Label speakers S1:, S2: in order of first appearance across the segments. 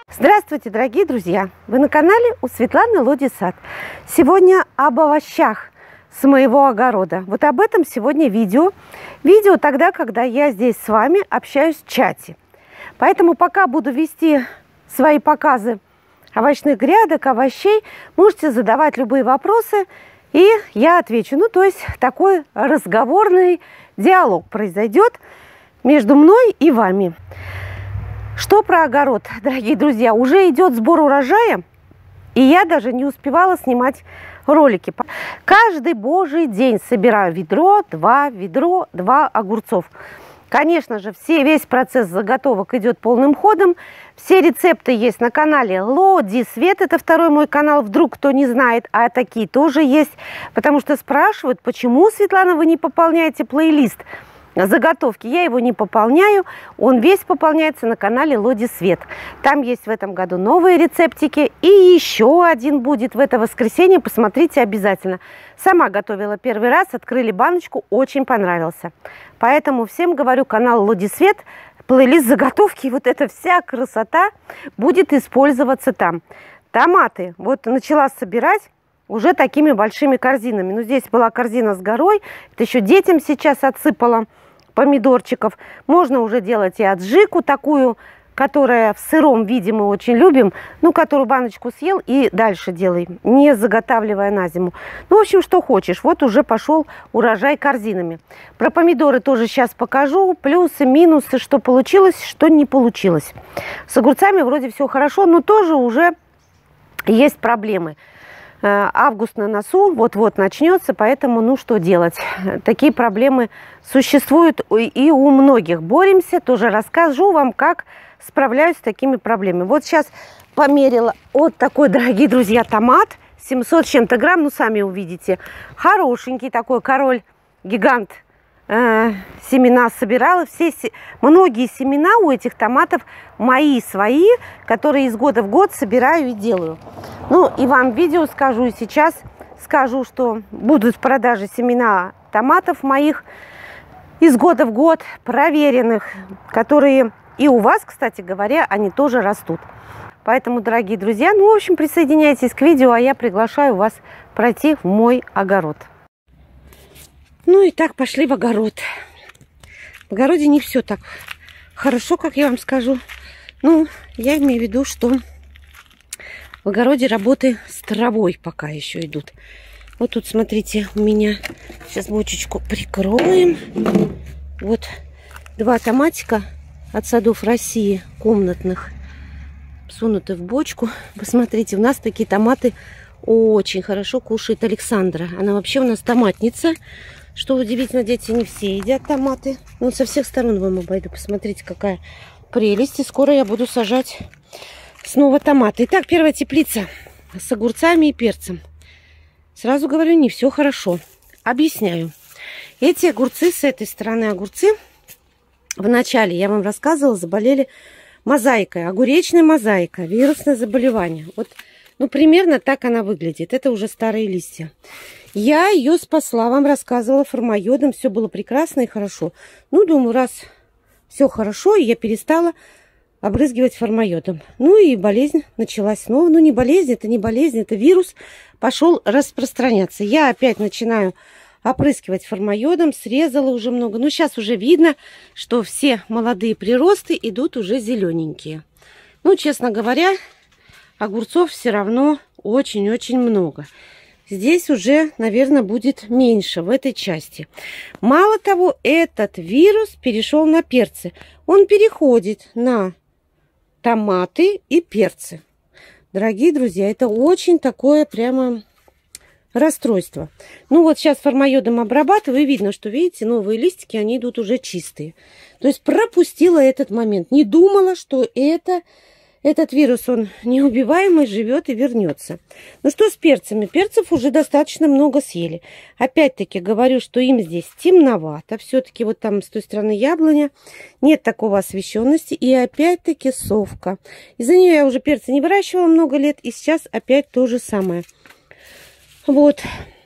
S1: Здравствуйте, дорогие друзья! Вы на канале у Светланы Лоди Сад. Сегодня об овощах с моего огорода. Вот об этом сегодня видео. Видео тогда, когда я здесь с вами общаюсь в чате. Поэтому пока буду вести свои показы овощных грядок, овощей, можете задавать любые вопросы, и я отвечу. Ну, то есть такой разговорный диалог произойдет между мной и вами. Что про огород, дорогие друзья? Уже идет сбор урожая, и я даже не успевала снимать ролики. Каждый божий день собираю ведро, два огурцов. Конечно же, весь процесс заготовок идет полным ходом. Все рецепты есть на канале Лоди Свет. Это второй мой канал, вдруг кто не знает, а такие тоже есть. Потому что спрашивают, почему, Светлана, вы не пополняете плейлист заготовки. Я его не пополняю, он весь пополняется на канале Лоди Свет. Там есть в этом году новые рецептики, и еще один будет в это воскресенье, посмотрите обязательно. Сама готовила первый раз, открыли баночку, очень понравился. Поэтому всем говорю, канал Лоди Свет, плейлист заготовки, вот эта вся красота будет использоваться там. Томаты, вот начала собирать уже такими большими корзинами. Ну, здесь была корзина с горой, это еще детям сейчас отсыпала помидорчиков. Можно уже делать и аджику такую, которая в сыром виде мы очень любим, ну, которую баночку съел и дальше делай, не заготавливая на зиму. Ну, в общем, что хочешь. Вот уже пошел урожай корзинами. Про помидоры тоже сейчас покажу. Плюсы, минусы, что получилось, что не получилось. С огурцами вроде все хорошо, но тоже уже есть проблемы. Август на носу, вот-вот начнется, поэтому, ну, что делать? Такие проблемы существуют и у многих. Боремся, тоже расскажу вам, как справляюсь с такими проблемами. Вот сейчас померила вот такой, дорогие друзья, томат, 700 с чем-то грамм, ну, сами увидите. Хорошенький такой король-гигант. Семена собирала. Многие семена у этих томатов мои, свои, которые из года в год собираю и делаю. Ну, и вам в видео скажу, и сейчас скажу, что будут в продаже семена томатов моих из года в год, проверенных, которые и у вас, кстати говоря, они тоже растут. Поэтому, дорогие друзья, ну, в общем, присоединяйтесь к видео, а я приглашаю вас пройти в мой огород. Ну и так, пошли в огород. В огороде не все так хорошо, как я вам скажу. Ну, я имею в виду, что в огороде работы с травой пока еще идут. Вот тут, смотрите, у меня сейчас бочечку прикроем. Вот 2 томатика от садов России комнатных сунуты в бочку. Посмотрите, у нас такие томаты очень хорошо кушает Александра. Она вообще у нас томатница. Что удивительно, дети не все едят томаты. Вот со всех сторон вам обойду. Посмотрите, какая прелесть. И скоро я буду сажать снова томаты. Итак, первая теплица с огурцами и перцем. Сразу говорю, не все хорошо. Объясняю. Эти огурцы, с этой стороны огурцы, в начале, я вам рассказывала, заболели мозаикой. Огуречная мозаика, вирусное заболевание. Вот, ну, примерно так она выглядит. Это уже старые листья. Я ее спасла, вам рассказывала, формайодом. Все было прекрасно и хорошо. Ну, думаю, раз все хорошо, я перестала обрызгивать формайодом. Ну, и болезнь началась снова. Ну, не болезнь, это вирус пошел распространяться. Я опять начинаю опрыскивать формайодом. Срезала уже много. Ну, сейчас уже видно, что все молодые приросты идут уже зелененькие. Ну, честно говоря, огурцов все равно очень-очень много. Здесь уже, наверное, будет меньше в этой части. Мало того, этот вирус перешел на перцы. Он переходит на томаты и перцы. Дорогие друзья, это очень такое прямо расстройство. Ну вот сейчас формайодом обрабатываю, и видно, что, видите, новые листики, они идут уже чистые. То есть пропустила этот момент. Не думала, что этот вирус, он неубиваемый, живет и вернется. Ну что с перцами? Перцев уже достаточно много съели. Опять-таки говорю, что им здесь темновато. Все-таки вот там с той стороны яблоня. Нет такого освещенности. И опять-таки совка. Из-за нее я уже перцы не выращивала много лет. И сейчас опять то же самое. Вот.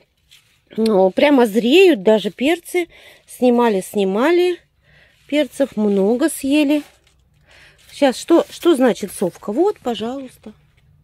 S1: Ну, прямо зреют даже перцы. Снимали. Перцев много съели. Сейчас, что значит совка? Вот, пожалуйста.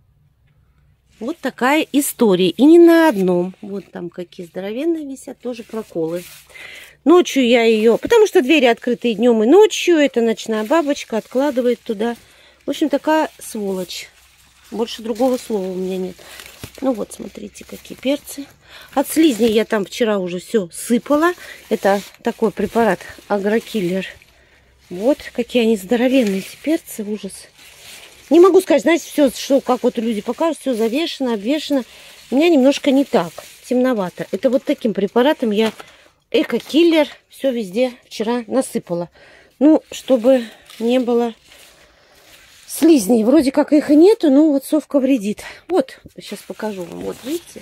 S1: Вот такая история. И не на одном. Вот там какие здоровенные висят, тоже проколы. Ночью я ее... Потому что двери открыты и днем, и ночью. Это ночная бабочка откладывает туда. В общем, такая сволочь. Больше другого слова у меня нет. Ну вот, смотрите, какие перцы. От слизней я там вчера уже все сыпала. Это такой препарат Агрокиллер. Вот какие они здоровенные, эти перцы. Ужас. Не могу сказать, знаете, все, что как вот люди покажут, все завешено, обвешено. У меня немножко не так, темновато. Это вот таким препаратом я Эко-киллер все везде вчера насыпала. Ну, чтобы не было слизней. Вроде как их и нету, но вот совка вредит. Вот, сейчас покажу вам. Вот, видите?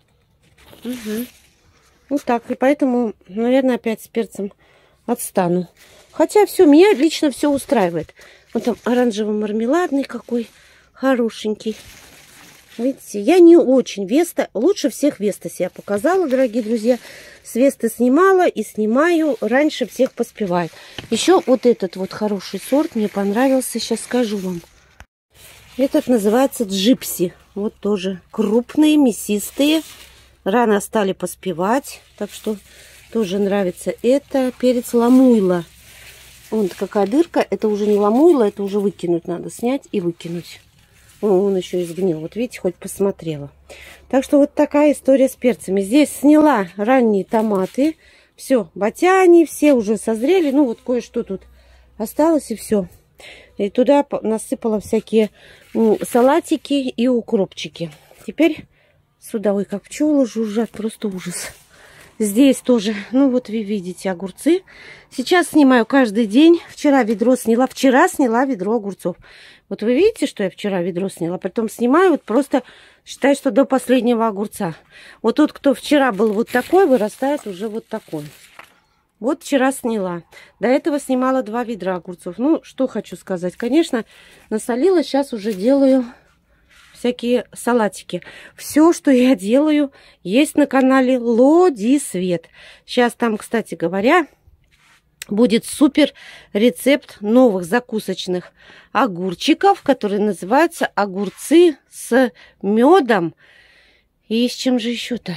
S1: Угу. Вот так. И поэтому, наверное, опять с перцем отстану. Хотя все, меня лично все устраивает. Вот там оранжево-мармеладный какой хорошенький. Видите, я не очень Веста, лучше всех Веста себя показала, дорогие друзья. С Весты снимала и снимаю, раньше всех поспеваю. Еще вот этот вот хороший сорт мне понравился, сейчас скажу вам. Этот называется Джипси. Вот тоже крупные, мясистые. Рано стали поспевать, так что тоже нравится. Это перец ламуйла. Вот какая дырка, это уже не ламуйла, это уже выкинуть надо, снять и выкинуть. Он еще и сгнил. Вот видите, хоть посмотрела. Так что вот такая история с перцами. Здесь сняла ранние томаты. Все, ботяне все уже созрели. Ну вот кое-что тут осталось и все. И туда насыпала всякие салатики и укропчики. Теперь сюда, ой, как пчелы жужжат, просто ужас. Здесь тоже, ну вот вы видите огурцы. Сейчас снимаю каждый день. Вчера сняла ведро огурцов. Вот вы видите, что я вчера ведро сняла? Потом снимаю, вот просто считай, что до последнего огурца. Вот тот, кто вчера был вот такой, вырастает уже вот такой. Вот вчера сняла. До этого снимала 2 ведра огурцов. Ну, что хочу сказать. Конечно, насолила, сейчас уже делаю всякие салатики. Все, что я делаю, есть на канале Лодисвет. Сейчас там, кстати говоря, будет супер рецепт новых закусочных огурчиков, которые называются огурцы с медом. И с чем же еще-то?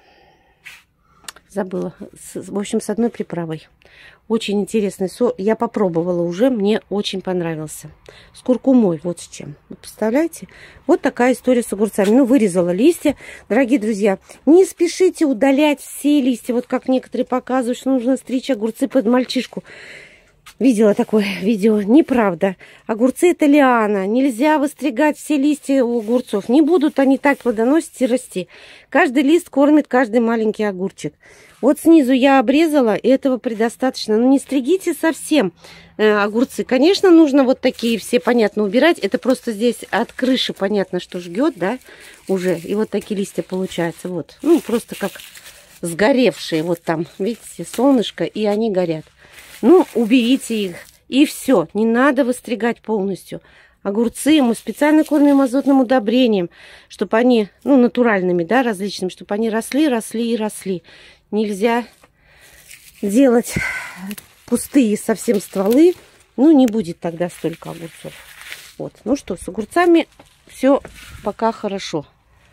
S1: Забыла. В общем, с одной приправой. Очень интересный сорт. Я попробовала уже, мне очень понравился. С куркумой, вот с чем. Вы представляете? Вот такая история с огурцами. Ну, вырезала листья. Дорогие друзья, не спешите удалять все листья. Вот как некоторые показывают, что нужно стричь огурцы под мальчишку. Видела такое видео. Неправда. Огурцы это лиана. Нельзя выстригать все листья у огурцов. Не будут они так плодоносить и расти. Каждый лист кормит каждый маленький огурчик. Вот снизу я обрезала, и этого предостаточно. Но не стригите совсем огурцы. Конечно, нужно вот такие все, понятно, убирать. Это просто здесь от крыши понятно, что жгет, да, уже. И вот такие листья получаются. Вот. Ну, просто как сгоревшие. Вот там, видите, солнышко, и они горят. Ну, уберите их, и все. Не надо выстригать полностью. Огурцы мы специально кормим азотным удобрением, чтобы они, ну, натуральными, да, различными, чтобы они росли, росли и росли. Нельзя делать пустые совсем стволы. Ну, не будет тогда столько огурцов. Вот. Ну что, с огурцами все пока хорошо.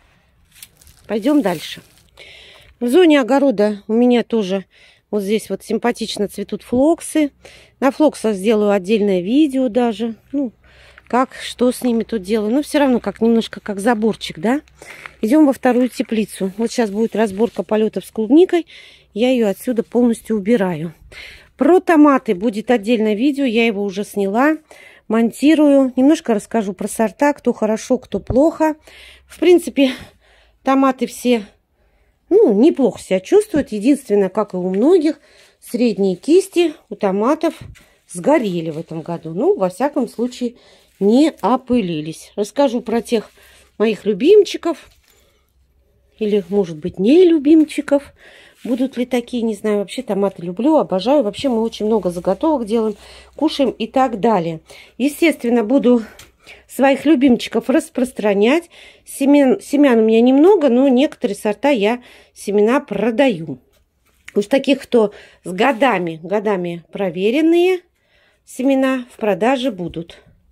S1: Пойдем дальше. В зоне огорода у меня тоже вот здесь вот симпатично цветут флоксы. На флоксах сделаю отдельное видео даже. Ну, как, что с ними тут делаю. Но все равно как немножко как заборчик, да. Идем во вторую теплицу. Вот сейчас будет разборка полетов с клубникой. Я ее отсюда полностью убираю. Про томаты будет отдельное видео. Я его уже сняла. Монтирую. Немножко расскажу про сорта. Кто хорошо, кто плохо. В принципе, томаты все, ну, неплохо себя чувствуют. Единственное, как и у многих, средние кисти у томатов сгорели в этом году. Ну, во всяком случае, не опылились. Расскажу про тех моих любимчиков. Или, может быть, не любимчиков. Будут ли такие, не знаю. Вообще томаты люблю, обожаю. Вообще мы очень много заготовок делаем, кушаем и так далее. Естественно, буду своих любимчиков распространять. Семян у меня немного, но некоторые сорта я семена продаю. Уж таких, кто с годами проверенные семена в продаже будут.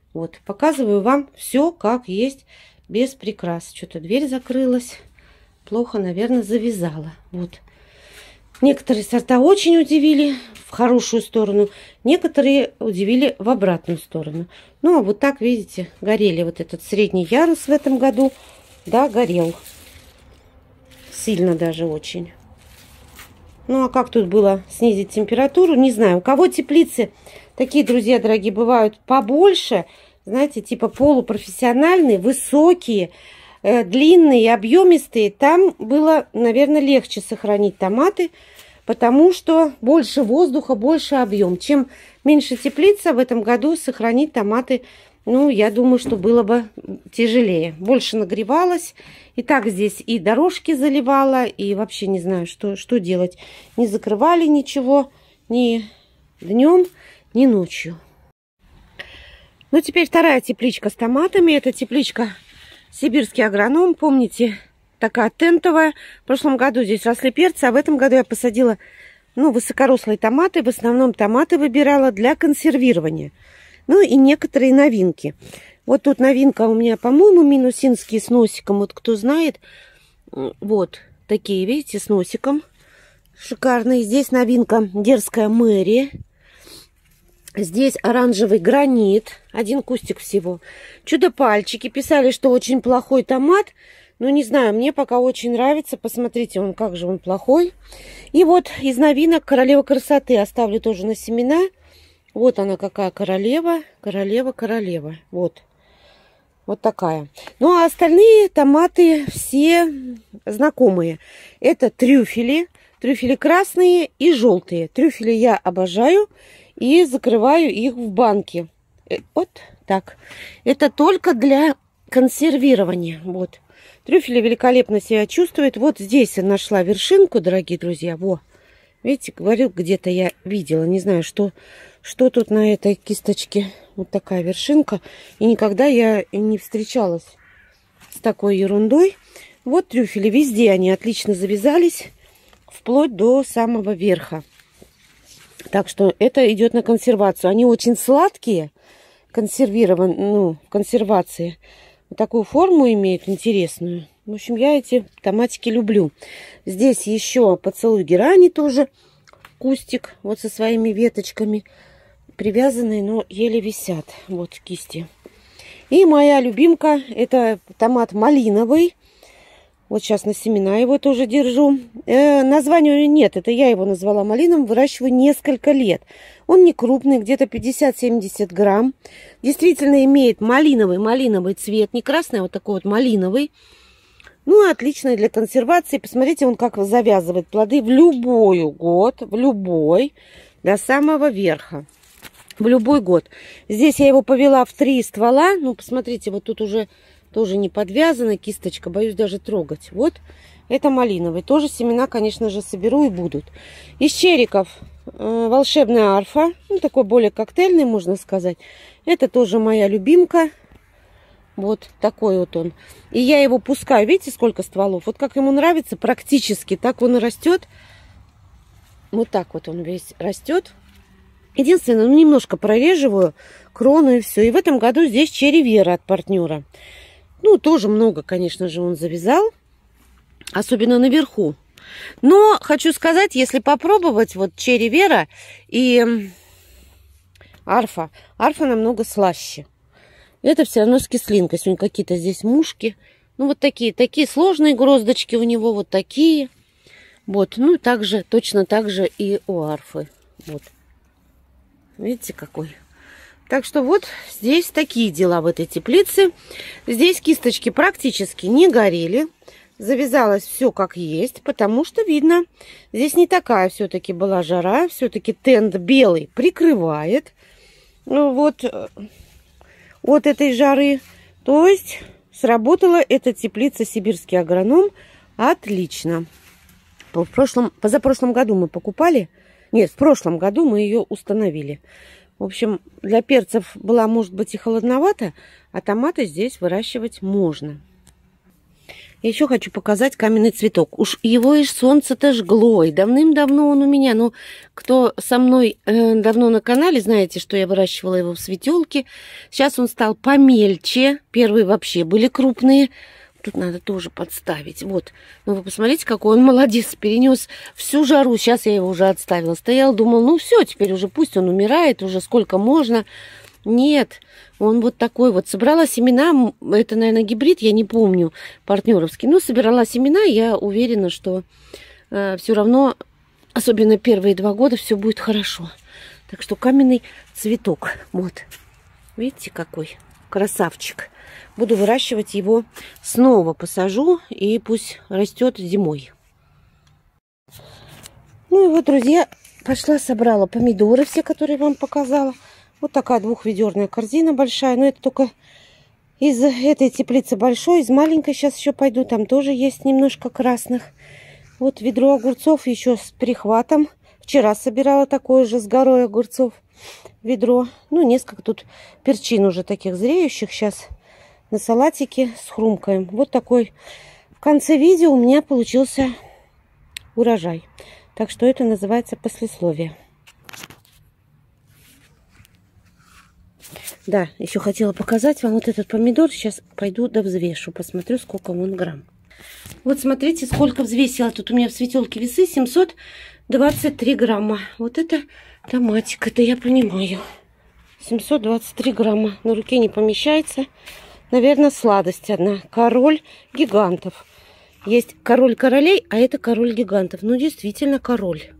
S1: Вот, показываю вам все как есть, без прикрас. Что-то дверь закрылась. Плохо, наверное, завязала. Вот. Некоторые сорта очень удивили в хорошую сторону, некоторые удивили в обратную сторону. Ну, а вот так, видите, горели. Вот этот средний ярус в этом году, да, горел. Сильно даже очень. Ну, а как тут было снизить температуру, не знаю. У кого теплицы такие, друзья дорогие, бывают побольше, знаете, типа полупрофессиональные, высокие, длинные, объемистые, там было, наверное, легче сохранить томаты, потому что больше воздуха, больше объем. Чем меньше теплица, в этом году сохранить томаты, ну, я думаю, что было бы тяжелее. Больше нагревалось. И так здесь и дорожки заливала, и вообще не знаю, что делать. Не закрывали ничего ни днем, ни ночью. Ну, теперь вторая тепличка с томатами. Это тепличка «Сибирский агроном». Помните, такая тентовая. В прошлом году здесь росли перцы, а в этом году я посадила, ну, высокорослые томаты. В основном томаты выбирала для консервирования. Ну, и некоторые новинки. Вот тут новинка у меня, по-моему, минусинские с носиком. Вот кто знает, вот такие, видите, с носиком. Шикарные. Здесь новинка дерзкая Мэри. Здесь оранжевый гранит. Один кустик всего. Чудо-пальчики. Писали, что очень плохой томат. Ну, не знаю, мне пока очень нравится. Посмотрите, как же он плохой. И вот из новинок королева красоты. Оставлю тоже на семена. Вот она какая королева. Королева. Вот. Вот такая. Ну, а остальные томаты все знакомые. Это трюфели. Трюфели красные и желтые. Трюфели я обожаю. И закрываю их в банке. Вот так. Это только для консервирования. Вот. Трюфели великолепно себя чувствуют. Вот здесь я нашла вершинку, дорогие друзья. Во. Видите, говорю, где-то я видела. Не знаю, что тут на этой кисточке. Вот такая вершинка. И никогда я не встречалась с такой ерундой. Вот трюфели. Везде они отлично завязались. Вплоть до самого верха. Так что это идет на консервацию. Они очень сладкие. Консервированы, ну, в консервации. Вот такую форму имеют интересную. В общем, я эти томатики люблю. Здесь еще поцелуй герани тоже. Кустик. Вот со своими веточками. Привязанные, но еле висят. Вот кисти. И моя любимка, это томат малиновый. Вот сейчас на семена его тоже держу. Названия нет, это я его назвала малиновым. Выращиваю несколько лет. Он не крупный, где-то 50-70 грамм. Действительно имеет малиновый цвет. Не красный, а вот такой вот малиновый. Ну, отличный для консервации. Посмотрите, он как завязывает плоды в любой год. В любой. До самого верха. В любой год. Здесь я его повела в 3 ствола. Ну, посмотрите, вот тут уже тоже не подвязана кисточка. Боюсь даже трогать. Вот, это малиновый. Тоже семена, конечно же, соберу и будут. Из чериков волшебная арфа. Ну, такой более коктейльный, можно сказать. Это тоже моя любимка. Вот такой вот он. И я его пускаю. Видите, сколько стволов? Вот как ему нравится, практически так он и растет. Вот так вот он весь растет. Единственное, ну, немножко прореживаю крону и все. И в этом году здесь черри Вера от партнера. Ну, тоже много, конечно же, он завязал. Особенно наверху. Но хочу сказать, если попробовать вот черри Вера и арфа. Арфа намного слаще. Это все равно с кислинкой. Сегодня какие-то здесь мушки. Ну, вот такие сложные гроздочки у него. Вот такие. Вот. Ну, также, точно так же и у арфы. Вот. Видите, какой? Так что вот здесь такие дела в этой теплице. Здесь кисточки практически не горели. Завязалось все как есть, потому что видно, здесь не такая все-таки была жара. Все-таки тент белый прикрывает вот от этой жары. То есть сработала эта теплица «Сибирский агроном» отлично. Позапрошлом году мы покупали. Нет, в прошлом году мы ее установили. В общем, для перцев была, может быть, и холодновато, а томаты здесь выращивать можно. Я еще хочу показать каменный цветок. Уж его и солнце-то жгло, и давным-давно он у меня. Но кто со мной давно на канале, знаете, что я выращивала его в светелке. Сейчас он стал помельче. Первые вообще были крупные. Тут надо тоже подставить. Вот. Ну, вы посмотрите, какой он молодец. Перенес всю жару. Сейчас я его уже отставила. Стоял, думал, ну все, теперь уже пусть он умирает, уже сколько можно. Нет, он вот такой вот. Собрала семена, это, наверное, гибрид, я не помню, партнеровский. Но собирала семена, я уверена, что все равно, особенно первые 2 года, все будет хорошо. Так что каменный цветок. Вот. Видите, какой красавчик. Буду выращивать его, снова посажу, и пусть растет зимой. Ну и вот, друзья, пошла, собрала помидоры все, которые вам показала. Вот такая 2-ведерная корзина большая. Но это только из этой теплицы большой. Из маленькой сейчас еще пойду. Там тоже есть немножко красных. Вот ведро огурцов еще с перехватом. Вчера собирала такое же с горой огурцов. Ведро. Ну, несколько тут перчин уже таких зреющих. Сейчас на салатике схрумкаем. Вот такой в конце видео у меня получился урожай. Так что это называется послесловие. Да, еще хотела показать вам вот этот помидор. Сейчас пойду довзвешу, посмотрю, сколько он грамм. Вот смотрите, сколько взвесила. Тут у меня в светелке весы 723 грамма. Вот это томатик, это я понимаю. 723 грамма. На руке не помещается. Наверное, сладость одна. Король гигантов. Есть король королей, а это король гигантов. Ну, действительно король.